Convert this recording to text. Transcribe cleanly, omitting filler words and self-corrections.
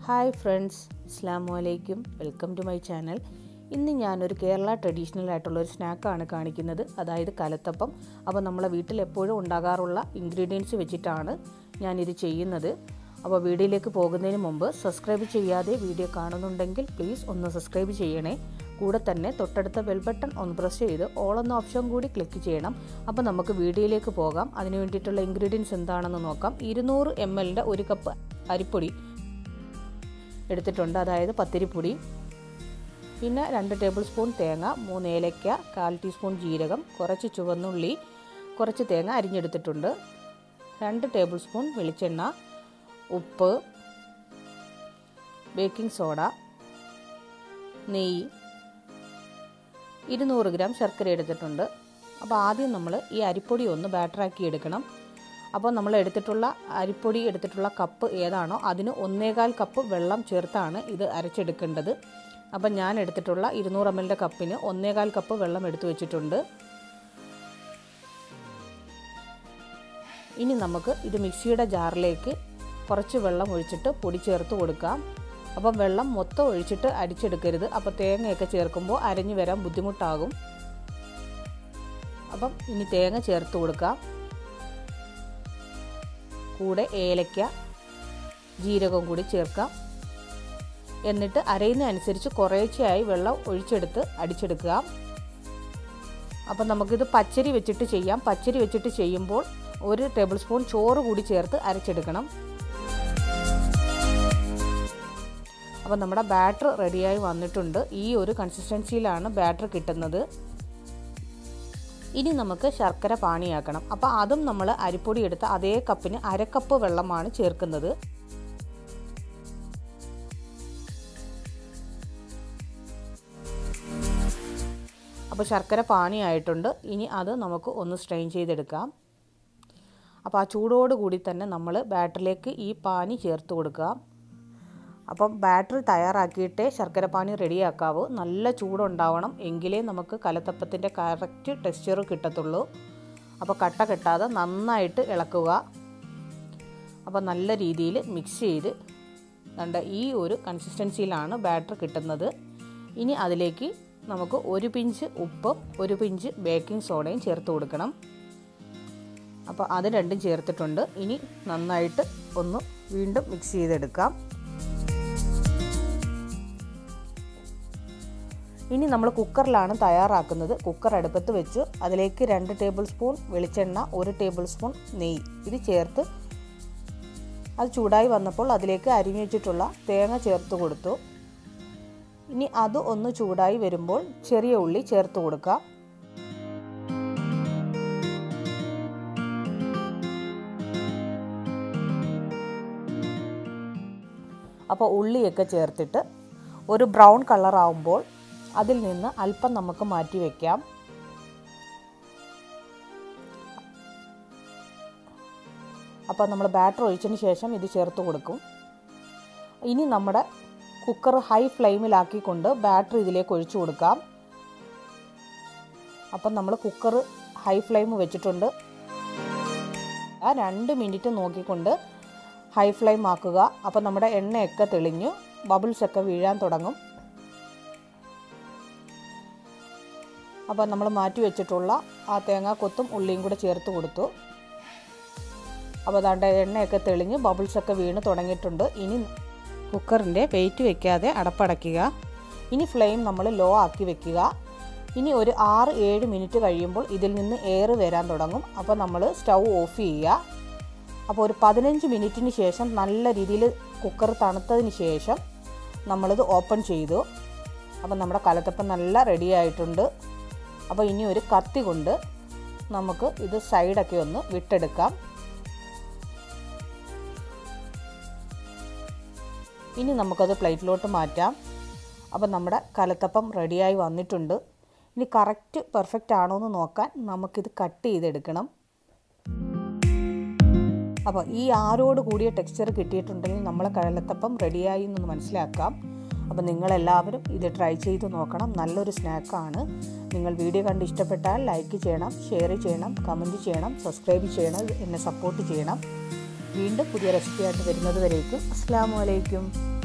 Hi friends, Assalamualaikum. Welcome to my channel. ഇന്ന് ഞാൻ ഒരു കേരള ട്രഡീഷണൽ ആയിട്ടുള്ള ഒരു സ്നാക്ക് ആണ് കാണിക്കുന്നത്, അതായത് കലത്തപ്പം. അപ്പോൾ നമ്മളെ വീട്ടിൽ എപ്പോഴും ഉണ്ടാകാറുള്ള ഇൻഗ്രീഡിയൻസ് വെച്ചിട്ടാണ് ഞാൻ ഇത് ചെയ്യുന്നത്. അപ്പോൾ വീഡിയോയിലേക്ക് പോകുന്നതിന് മുമ്പ് സബ്സ്ക്രൈബ് ചെയ്യാതെ വീഡിയോ കാണുന്നുണ്ടെങ്കിൽ പ്ലീസ് ഒന്ന് സബ്സ്ക്രൈബ് ചെയ്യണേ. കൂടെ തന്നെ തൊട്ടടുത്ത ബെൽ ബട്ടൺ ഒന്ന് പ്രസ് ചെയ്ത് ഓൾ എന്ന ഓപ്ഷൻ കൂടി ക്ലിക്ക് ചെയ്യണം. അപ്പോൾ നമുക്ക് വീഡിയോയിലേക്ക് പോകാം. അതിനു വേണ്ടിയിട്ടുള്ള ഇൻഗ്രീഡിയൻസ് എന്താണെന്ന് നോക്കാം. 200 ml ഒരു കപ്പ് അരിപ്പൊടി എടുത്തിട്ടുണ്ട്, അതായത് പത്തിരിപ്പൊടി. പിന്നെ 2 ടേബിൾ സ്പൂൺ തേങ്ങ, 3 ഏലക്ക, 1/4 ടീസ്പൂൺ ജീരകം, കുറച്ച് ചുവന്നുള്ളി, കുറച്ച് തേങ്ങ അരിഞ്ഞെടുത്തിട്ടുണ്ട്, 2 ടേബിൾ സ്പൂൺ വെളിച്ചെണ്ണ, ഉപ്പ്, ബേക്കിംഗ് സോഡ, നെയ്യ്, 200 ഗ്രാം ശർക്കര എടുത്തിട്ടുണ്ട്. അപ്പോൾ ആദ്യം നമ്മൾ ഈ അരിപ്പൊടി ഒന്ന് ബാറ്ററാക്കി എടുക്കണം. അപ്പോൾ നമ്മൾ അരിപ്പൊടി എടുത്തിട്ടുള്ള കപ്പ് ഏതാണോ അതിന് 1/4 കപ്പ് വെള്ളം ചേർത്താണ് ഇത് അരച്ചെടുക്കേണ്ടത്. അപ്പം ഞാൻ എടുത്തിട്ടുള്ള 200 ml കപ്പിന് 1/4 കപ്പ് വെള്ളം എടുത്തു വെച്ചിട്ടുണ്ട്. ഇനി നമുക്ക് ഇത് മിക്സിയുടെ ജാറിലേക്ക് കുറച്ച് വെള്ളം ഒഴിച്ചിട്ട് പൊടി ചേർത്ത് കൊടുക്കാം. അപ്പം വെള്ളം മൊത്തം ഒഴിച്ചിട്ട് അടിച്ചെടുക്കരുത്, അപ്പോൾ തേങ്ങയൊക്കെ ചേർക്കുമ്പോൾ അരഞ്ഞു വരാൻ ബുദ്ധിമുട്ടാകും. അപ്പം ഇനി തേങ്ങ ചേർത്ത് കൊടുക്കാം. കൂടെ ഏലക്ക, ജീരകം കൂടി ചേർക്കാം. എന്നിട്ട് അരയുന്നതനുസരിച്ച് കുറേശ്ശെയായി വെള്ളം ഒഴിച്ചെടുത്ത് അടിച്ചെടുക്കുക. അപ്പം നമുക്കിത് പച്ചരി വെച്ചിട്ട് ചെയ്യാം. പച്ചരി വെച്ചിട്ട് ചെയ്യുമ്പോൾ 1 ടേബിൾ സ്പൂൺ ചോറ് കൂടി ചേർത്ത് അരച്ചെടുക്കണം. അപ്പം നമ്മുടെ ബാറ്റർ റെഡിയായി വന്നിട്ടുണ്ട്. ഈ ഒരു കൺസിസ്റ്റൻസിയിലാണ് ബാറ്റർ കിട്ടുന്നത്. ഇനി നമുക്ക് ശർക്കര പാനിയാക്കണം. അപ്പോൾ അതും നമ്മൾ അരിപ്പൊടി എടുത്ത അതേ കപ്പിന് 1/2 കപ്പ് വെള്ളമാണ് ചേർക്കുന്നത്. അപ്പോൾ ശർക്കര പാനിയായിട്ടുണ്ട്. ഇനി അത് നമുക്ക് ഒന്ന് സ്ട്രെയിൻ ചെയ്തെടുക്കാം. അപ്പോൾ ആ ചൂടോടുകൂടി തന്നെ നമ്മൾ ബാറ്ററിലേക്ക് ഈ പാനി ചേർത്ത് കൊടുക്കാം. അപ്പം ബാറ്ററി തയ്യാറാക്കിയിട്ടേ ശർക്കര പാനി റെഡിയാക്കാവൂ. നല്ല ചൂടുണ്ടാവണം, എങ്കിലേ നമുക്ക് കലത്തപ്പത്തിൻ്റെ കറക്റ്റ് ടെക്സ്ചർ കിട്ടത്തുള്ളൂ. അപ്പോൾ കട്ട കെട്ടാതെ നന്നായിട്ട് ഇളക്കുക. അപ്പോൾ നല്ല രീതിയിൽ മിക്സ് ചെയ്ത് കണ്ട ഈ ഒരു കൺസിസ്റ്റൻസിയിലാണ് ബാറ്റർ കിട്ടുന്നത്. ഇനി അതിലേക്ക് നമുക്ക് 1 പിഞ്ച് ഉപ്പും 1 പിഞ്ച് ബേക്കിംഗ് സോഡയും ചേർത്ത് കൊടുക്കണം. അപ്പോൾ അത് രണ്ടും ചേർത്തിട്ടുണ്ട്. ഇനി നന്നായിട്ട് ഒന്ന് വീണ്ടും മിക്സ് ചെയ്തെടുക്കാം. ഇനി നമ്മൾ കുക്കറിലാണ് തയ്യാറാക്കുന്നത്. കുക്കർ അടുപ്പത്ത് വെച്ച് അതിലേക്ക് 2 ടേബിൾ സ്പൂൺ വെളിച്ചെണ്ണ, 1 ടേബിൾ സ്പൂൺ നെയ്യ് ഇത് ചേർത്ത് അത് ചൂടായി വന്നപ്പോൾ അതിലേക്ക് അരിഞ്ഞു വെച്ചിട്ടുള്ള തേങ്ങ ചേർത്ത് കൊടുത്തു. ഇനി അത് ഒന്ന് ചൂടായി വരുമ്പോൾ ചെറിയ ഉള്ളി ചേർത്ത് കൊടുക്കാം. അപ്പോൾ ഉള്ളിയൊക്കെ ചേർത്തിട്ട് ഒരു ബ്രൗൺ കളർ ആവുമ്പോൾ അതിൽ നിന്ന് അല്പം നമുക്ക് മാറ്റി വയ്ക്കാം. അപ്പോൾ നമ്മൾ ബാറ്റർ ഒഴിച്ചതിന് ശേഷം ഇത് ചേർത്ത് കൊടുക്കും. ഇനി നമ്മുടെ കുക്കർ ഹൈ ഫ്ലെയിമിലാക്കിക്കൊണ്ട് ബാറ്റർ ഇതിലേക്ക് ഒഴിച്ചു കൊടുക്കാം. അപ്പം നമ്മൾ കുക്കർ ഹൈ ഫ്ലെയിം വെച്ചിട്ടുണ്ട്. 2 മിനിറ്റ് നോക്കിക്കൊണ്ട് ഹൈ ഫ്ലെയിം ആക്കുക. അപ്പോൾ നമ്മുടെ എണ്ണയൊക്കെ തെളിഞ്ഞു ബബിൾസൊക്കെ വീഴാൻ തുടങ്ങും. അപ്പോൾ നമ്മൾ മാറ്റി വെച്ചിട്ടുള്ള ആ തേങ്ങാക്കൊത്തും ഉള്ളിയും കൂടെ ചേർത്ത് കൊടുത്തു. അപ്പോൾ അതാണ്ട് എണ്ണയൊക്കെ തെളിഞ്ഞ് ബബിൾസൊക്കെ വീണ് തുടങ്ങിയിട്ടുണ്ട്. ഇനി കുക്കറിൻ്റെ വെയിറ്റ് വെക്കാതെ അടപ്പടയ്ക്കുക. ഇനി ഫ്ലെയിം നമ്മൾ ലോ ആക്കി വെക്കുക. ഇനി ഒരു 6-7 മിനിറ്റ് കഴിയുമ്പോൾ ഇതിൽ നിന്ന് എയർ വരാൻ തുടങ്ങും. അപ്പോൾ നമ്മൾ സ്റ്റൗ ഓഫ് ചെയ്യുക. അപ്പോൾ ഒരു 15 മിനിറ്റിന് ശേഷം നല്ല രീതിയിൽ കുക്കർ തണുത്തതിന് ശേഷം നമ്മളിത് ഓപ്പൺ ചെയ്തു. അപ്പോൾ നമ്മുടെ കലത്തപ്പം നല്ല റെഡി ആയിട്ടുണ്ട്. അപ്പോൾ ഇനി ഒരു കത്തി കൊണ്ട് നമുക്ക് ഇത് സൈഡൊക്കെ ഒന്ന് വിട്ടെടുക്കാം. ഇനി നമുക്കത് പ്ലേറ്റിലോട്ട് മാറ്റാം. അപ്പോൾ നമ്മുടെ കലത്തപ്പം റെഡിയായി വന്നിട്ടുണ്ട്. ഇനി കറക്റ്റ് പെർഫെക്റ്റ് ആണോ എന്ന് നോക്കാൻ നമുക്കിത് കട്ട് ചെയ്തെടുക്കണം. അപ്പോൾ ഈ ആരോട് കൂടിയ ടെക്സ്ചർ കിട്ടിയിട്ടുണ്ടെങ്കിൽ നമ്മളെ കലത്തപ്പം റെഡിയായി എന്ന് മനസ്സിലാക്കാം. അപ്പോൾ നിങ്ങളെല്ലാവരും ഇത് ട്രൈ ചെയ്ത് നോക്കണം. നല്ലൊരു സ്നാക്കാണ്. നിങ്ങൾ വീഡിയോ കണ്ട് ഇഷ്ടപ്പെട്ടാൽ ലൈക്ക് ചെയ്യണം, ഷെയർ ചെയ്യണം, കമൻറ്റ് ചെയ്യണം, സബ്സ്ക്രൈബ് ചെയ്യണം, എന്നെ സപ്പോർട്ട് ചെയ്യണം. വീണ്ടും പുതിയ റെസിപ്പിയായിട്ട് വരുന്നത് വരേക്കും അസ്സലാമു അലൈക്കും.